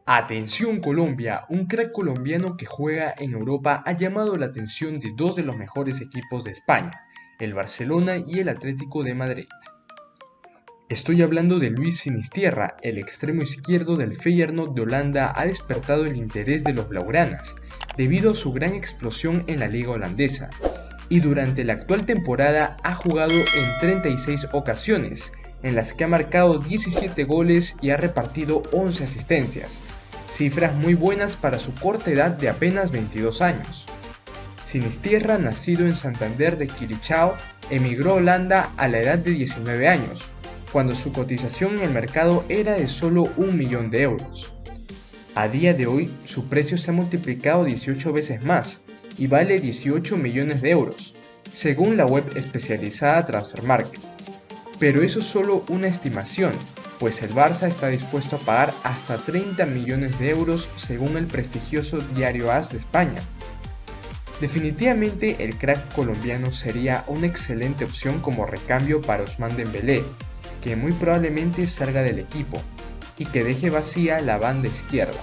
Atención Colombia, un crack colombiano que juega en Europa ha llamado la atención de dos de los mejores equipos de España, el Barcelona y el Atlético de Madrid. Estoy hablando de Luis Sinisterra, el extremo izquierdo del Feyenoord de Holanda ha despertado el interés de los blaugranas, debido a su gran explosión en la liga holandesa, y durante la actual temporada ha jugado en 36 ocasiones, en las que ha marcado 17 goles y ha repartido 11 asistencias, cifras muy buenas para su corta edad de apenas 22 años. Sinisterra, nacido en Santander de Curaçao, emigró a Holanda a la edad de 19 años, cuando su cotización en el mercado era de solo 1 millón de euros. A día de hoy, su precio se ha multiplicado 18 veces más y vale 18 millones de euros, según la web especializada Transfermarkt. Pero eso es solo una estimación, pues el Barça está dispuesto a pagar hasta 30 millones de euros según el prestigioso diario AS de España. Definitivamente el crack colombiano sería una excelente opción como recambio para Ousmane Dembélé, que muy probablemente salga del equipo y que deje vacía la banda izquierda.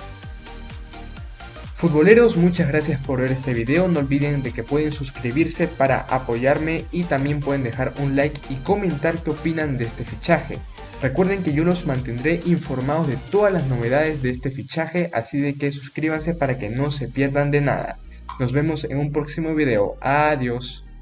Futboleros, muchas gracias por ver este video, no olviden de que pueden suscribirse para apoyarme y también pueden dejar un like y comentar qué opinan de este fichaje. Recuerden que yo los mantendré informados de todas las novedades de este fichaje, así de que suscríbanse para que no se pierdan de nada. Nos vemos en un próximo video, adiós.